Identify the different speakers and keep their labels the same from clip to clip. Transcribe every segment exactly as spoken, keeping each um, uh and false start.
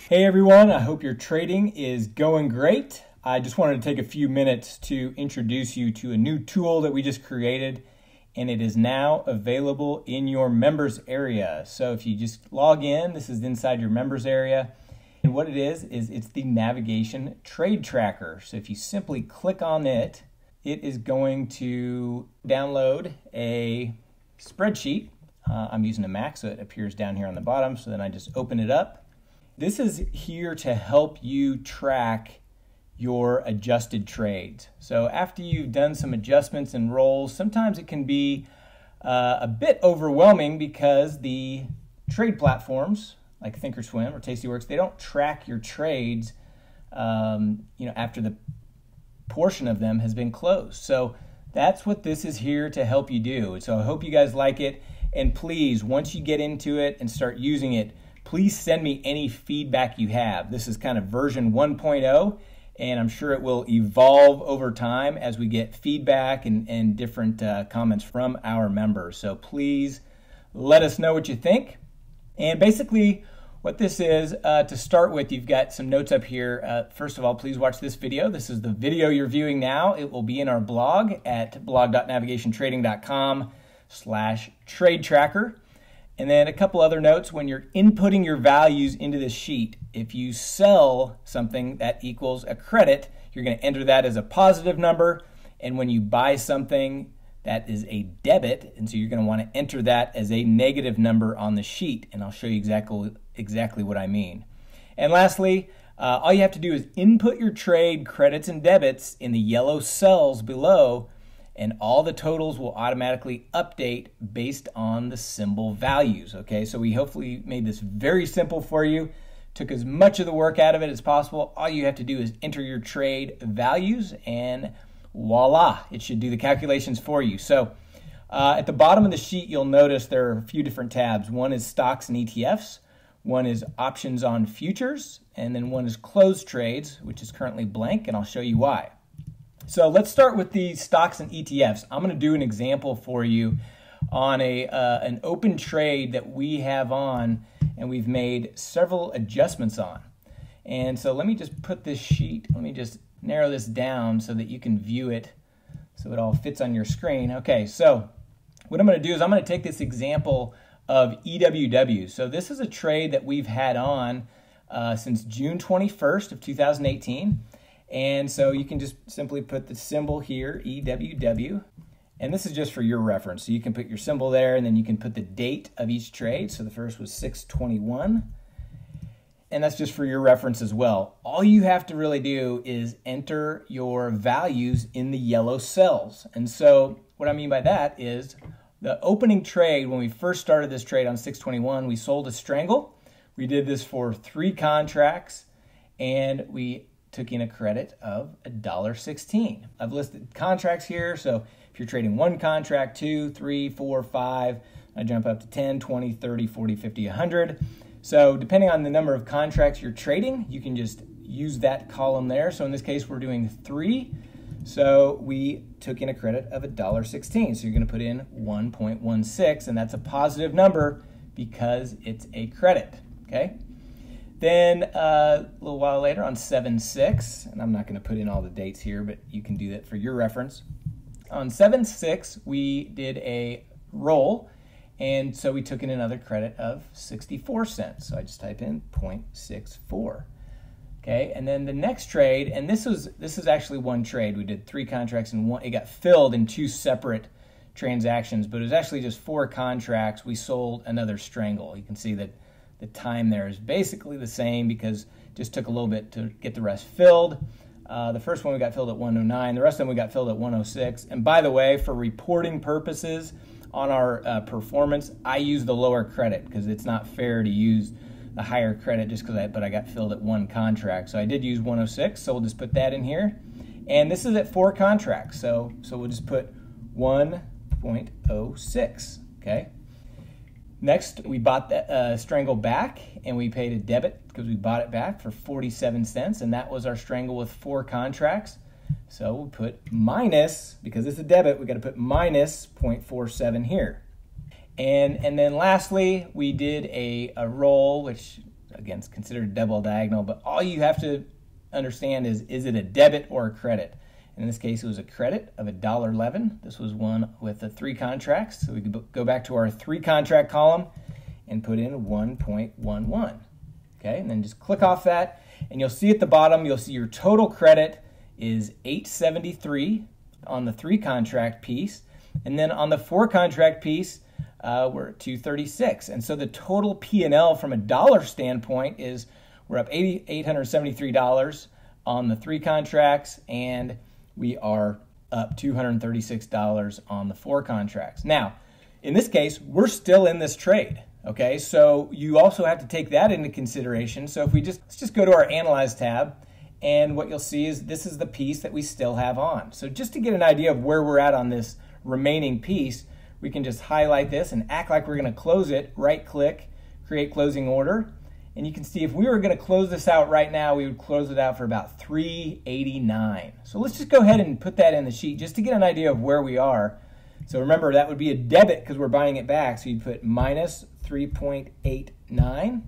Speaker 1: Hey everyone, I hope your trading is going great. I just wanted to take a few minutes to introduce you to a new tool that we just created, and it is now available in your members area. So if you just log in, this is inside your members area. And what it is, is it's the Navigation Trade Tracker. So if you simply click on it, it is going to download a spreadsheet. Uh, I'm using a Mac, so it appears down here on the bottom. So then I just open it up. This is here to help you track your adjusted trades. So after you've done some adjustments and rolls, sometimes it can be uh, a bit overwhelming because the trade platforms like thinkorswim or tastyworks, they don't track your trades um, you know, after the portion of them has been closed. So that's what this is here to help you do. So I hope you guys like it. And please, once you get into it and start using it, please send me any feedback you have. This is kind of version one point oh, and I'm sure it will evolve over time as we get feedback and, and different uh, comments from our members. So please let us know what you think. And basically what this is, uh, to start with, you've got some notes up here. Uh, first of all, please watch this video. This is the video you're viewing now. It will be in our blog at blog dot navigation trading dot com slash trade tracker. And then a couple other notes: when you're inputting your values into this sheet, if you sell something that equals a credit, you're going to enter that as a positive number. And when you buy something, that is a debit. And so you're going to want to enter that as a negative number on the sheet. And I'll show you exactly, exactly what I mean. And lastly, uh, all you have to do is input your trade credits and debits in the yellow cells below, and all the totals will automatically update based on the symbol values. Okay, so we hopefully made this very simple for you. Took as much of the work out of it as possible. All you have to do is enter your trade values, and voila, it should do the calculations for you. So uh, at the bottom of the sheet, you'll notice there are a few different tabs. One is stocks and E T Fs, one is options on futures, and then one is closed trades, which is currently blank, and I'll show you why. So let's start with the stocks and E T Fs. I'm going to do an example for you on a uh, an open trade that we have on, and we've made several adjustments on. And so let me just put this sheet, let me just narrow this down so that you can view it so it all fits on your screen. Okay, so what I'm going to do is I'm going to take this example of E W W. So this is a trade that we've had on uh, since June twenty-first of two thousand eighteen. And so you can just simply put the symbol here, E W W, and this is just for your reference. So you can put your symbol there, and then you can put the date of each trade. So the first was six twenty-one, and that's just for your reference as well. All you have to really do is enter your values in the yellow cells. And so what I mean by that is the opening trade, when we first started this trade on six twenty-one, we sold a strangle. We did this for three contracts, and we took in a credit of one dollar sixteen. I've listed contracts here, so if you're trading one contract, two, three, four, five, I jump up to ten, twenty, thirty, forty, fifty, one hundred. So depending on the number of contracts you're trading, you can just use that column there. So in this case, we're doing three. So we took in a credit of one dollar sixteen. So you're going to put in one point one six, and that's a positive number because it's a credit, okay? Then uh, a little while later on seven six, and I'm not going to put in all the dates here, but you can do that for your reference. On seven six, we did a roll, and so we took in another credit of sixty-four cents. So I just type in zero point six four. Okay, and then the next trade, and this was this is actually one trade. We did three contracts, and one it got filled in two separate transactions, but it was actually just four contracts. We sold another strangle. You can see that the time there is basically the same because it just took a little bit to get the rest filled. Uh, the first one we got filled at one oh nine. The rest of them we got filled at one oh six. And by the way, for reporting purposes on our uh, performance, I use the lower credit because it's not fair to use the higher credit just because I, but I got filled at one contract. So I did use one oh six, so we'll just put that in here. And this is at four contracts, so, so we'll just put one point oh six, okay? Next, we bought that uh, strangle back, and we paid a debit because we bought it back for forty-seven cents, and that was our strangle with four contracts. So we put minus, because it's a debit, we got to put minus zero point four seven here. And, and then lastly, we did a, a roll, which again, it's considered a double diagonal, but all you have to understand is, is it a debit or a credit? In this case, it was a credit of one dollar eleven. This was one with the three contracts. So we could go back to our three contract column and put in one point one one. Okay, and then just click off that, and you'll see at the bottom, you'll see your total credit is eight seventy-three on the three contract piece, and then on the four contract piece, uh, we're at two thirty-six. And so the total P and L from a dollar standpoint is we're up eight hundred seventy-three dollars on the three contracts, and we are up two hundred thirty-six dollars on the four contracts. Now, in this case, we're still in this trade. Okay, so you also have to take that into consideration. So if we just, let's just go to our Analyze tab, and what you'll see is this is the piece that we still have on. So just to get an idea of where we're at on this remaining piece, we can just highlight this and act like we're gonna close it, right click, create closing order. And you can see if we were gonna close this out right now, we would close it out for about three eighty-nine. So let's just go ahead and put that in the sheet just to get an idea of where we are. So remember, that would be a debit because we're buying it back. So you'd put minus three point eight nine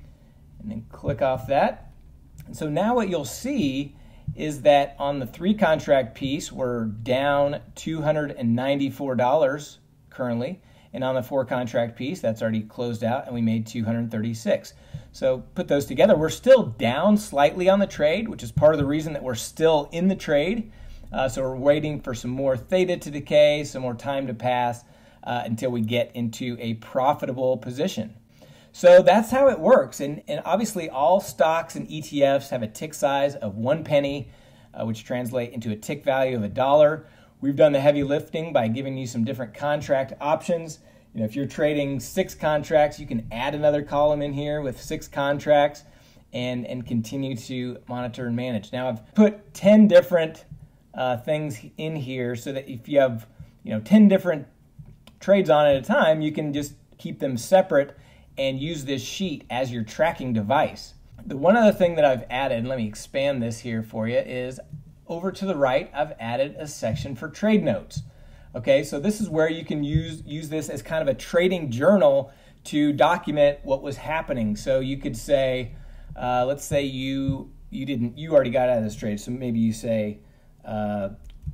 Speaker 1: and then click off that. And so now what you'll see is that on the three contract piece, we're down two hundred ninety-four dollars currently. And on the four contract piece, that's already closed out and we made two hundred thirty-six. So put those together, we're still down slightly on the trade, which is part of the reason that we're still in the trade. Uh, so we're waiting for some more theta to decay, some more time to pass uh, until we get into a profitable position. So that's how it works. And, and obviously all stocks and E T Fs have a tick size of one penny, uh, which translate into a tick value of a dollar. We've done the heavy lifting by giving you some different contract options. You know, if you're trading six contracts, you can add another column in here with six contracts and, and continue to monitor and manage. Now I've put ten different Uh, things in here so that if you have, you know, ten different trades on at a time, you can just keep them separate and use this sheet as your tracking device. The one other thing that I've added, let me expand this here for you, is over to the right, I've added a section for trade notes. Okay, so this is where you can use, use this as kind of a trading journal to document what was happening. So you could say, uh, let's say you, you didn't, you already got out of this trade, so maybe you say, Uh,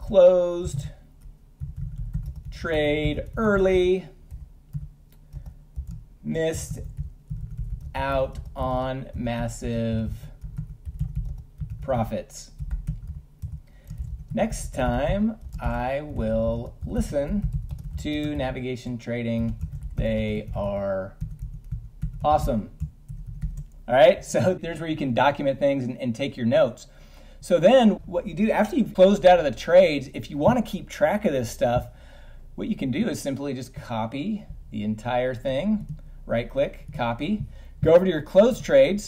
Speaker 1: closed trade early, missed out on massive profits. Next time I will listen to Navigation Trading. They are awesome. All right, so there's where you can document things and, and take your notes. So then what you do after you've closed out of the trades, if you want to keep track of this stuff, what you can do is simply just copy the entire thing, right click, copy, go over to your closed trades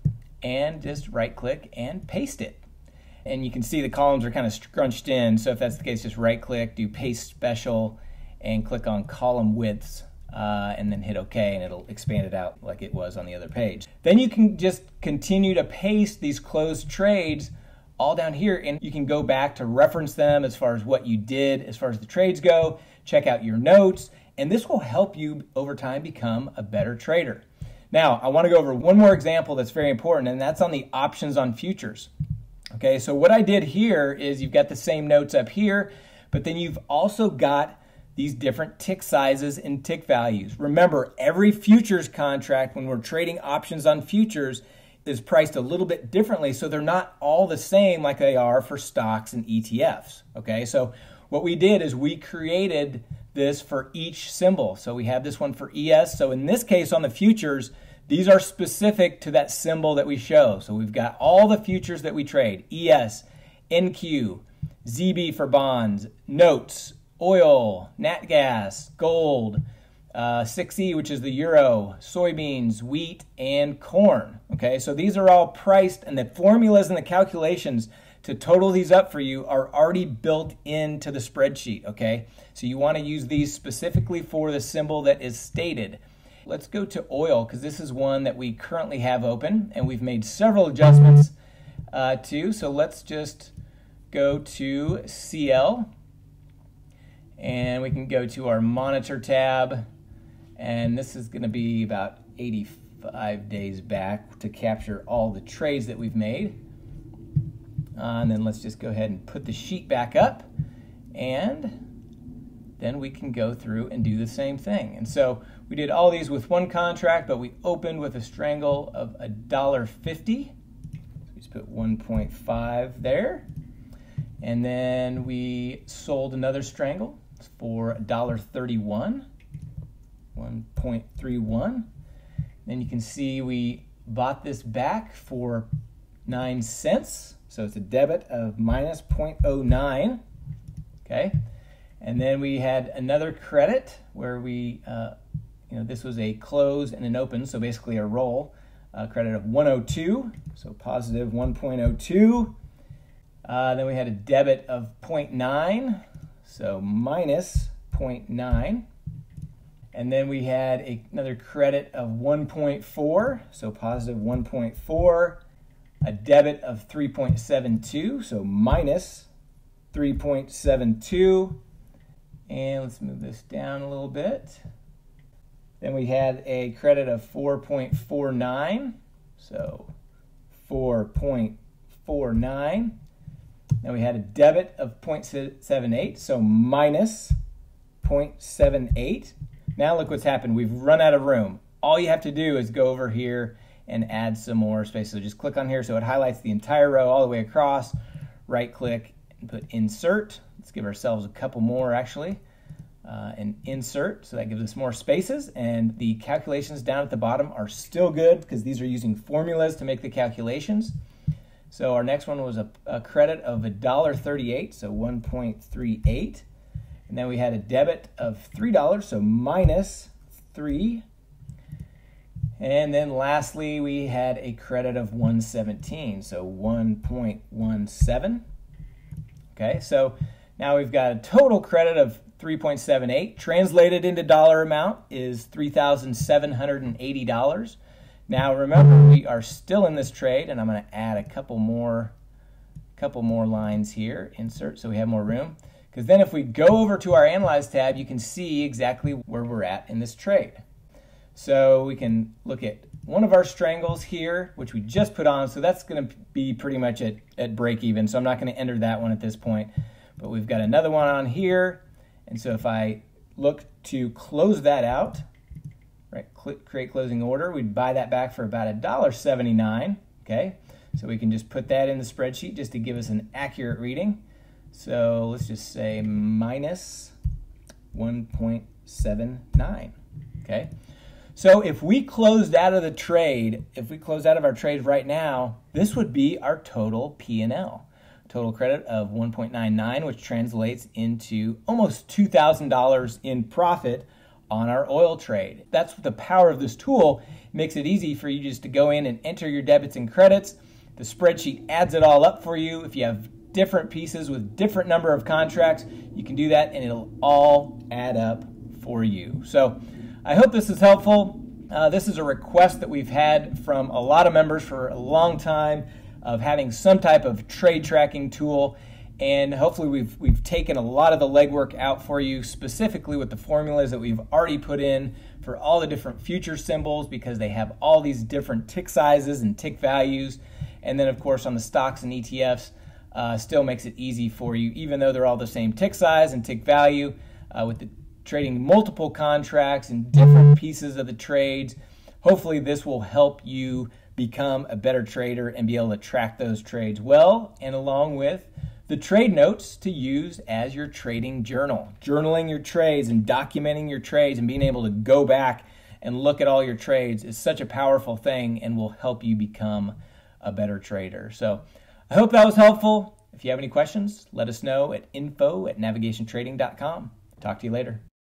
Speaker 1: and just right click and paste it. And you can see the columns are kind of scrunched in. So if that's the case, just right click, do paste special and click on column widths uh, and then hit OK and it'll expand it out like it was on the other page. Then you can just continue to paste these closed trades all down here, and you can go back to reference them as far as what you did as far as the trades go, check out your notes, and this will help you over time become a better trader. Now, I want to go over one more example that's very important, and that's on the options on futures. Okay, so what I did here is you've got the same notes up here, but then you've also got these different tick sizes and tick values. Remember, every futures contract, when we're trading options on futures, is priced a little bit differently, so they're not all the same like they are for stocks and E T Fs. Okay, so what we did is we created this for each symbol. So we have this one for E S. So in this case on the futures, these are specific to that symbol that we show. So we've got all the futures that we trade: E S, N Q, Z B for bonds, notes, oil, nat gas, gold, Uh, six E, which is the euro, soybeans, wheat, and corn. Okay, so these are all priced, and the formulas and the calculations to total these up for you are already built into the spreadsheet. Okay, so you want to use these specifically for the symbol that is stated. Let's go to oil because this is one that we currently have open, and we've made several adjustments uh, to. So let's just go to C L, and we can go to our monitor tab. And this is going to be about five days back to capture all the trades that we've made. Uh, and then let's just go ahead and put the sheet back up, and then we can go through and do the same thing. And so we did all these with one contract, but we opened with a strangle of a dollar fifty. We just put one point five there. And then we sold another strangle for a dollar thirty-one, one point three one. Then you can see we bought this back for nine cents. So it's a debit of minus zero point zero nine, okay? And then we had another credit where we, uh, you know, this was a close and an open, so basically a roll, uh, credit of one oh two, so positive one point oh two. Uh, then we had a debit of zero point nine, so minus zero point nine. And then we had a, another credit of one point four, so positive one point four. A debit of three point seven two, so minus three point seven two. And let's move this down a little bit. Then we had a credit of four point four nine, so four point four nine. Then we had a debit of zero point seven eight, so minus zero point seven eight. Now look what's happened. We've run out of room. All you have to do is go over here and add some more space. So just click on here so it highlights the entire row all the way across. Right click and put insert. Let's give ourselves a couple more actually. Uh, and insert, so that gives us more spaces. And the calculations down at the bottom are still good because these are using formulas to make the calculations. So our next one was a, a credit of a dollar thirty-eight, so one point three eight. And then we had a debit of three dollars, so minus three. And then lastly, we had a credit of one seventeen, so one point one seven. Okay, so now we've got a total credit of three point seven eight. Translated into dollar amount is three thousand seven hundred eighty dollars. Now remember, we are still in this trade, and I'm going to add a couple more, couple more lines here. Insert, so we have more room. Because then if we go over to our Analyze tab, you can see exactly where we're at in this trade. So we can look at one of our strangles here, which we just put on. So that's going to be pretty much at, at break even. So I'm not going to enter that one at this point. But we've got another one on here. And so if I look to close that out, right, click create closing order, we'd buy that back for about a dollar seventy-nine. Okay, so we can just put that in the spreadsheet just to give us an accurate reading. So let's just say minus one point seven nine. Okay. So if we closed out of the trade, if we closed out of our trade right now, this would be our total P and L. Total credit of one point nine nine, which translates into almost two thousand dollars in profit on our oil trade. That's the power of this tool. It makes it easy for you just to go in and enter your debits and credits. The spreadsheet adds it all up for you. If you have different pieces with different number of contracts, you can do that and it'll all add up for you. So I hope this is helpful. Uh, this is a request that we've had from a lot of members for a long time of having some type of trade tracking tool, and hopefully we've, we've taken a lot of the legwork out for you, specifically with the formulas that we've already put in for all the different future symbols, because they have all these different tick sizes and tick values. And then of course on the stocks and E T Fs, uh, still makes it easy for you, even though they're all the same tick size and tick value, uh, with the trading multiple contracts and different pieces of the trades. Hopefully this will help you become a better trader and be able to track those trades well, and along with the trade notes to use as your trading journal. Journaling your trades and documenting your trades and being able to go back and look at all your trades is such a powerful thing and will help you become a better trader. So I hope that was helpful. If you have any questions, let us know at info at navigation trading dot com. Talk to you later.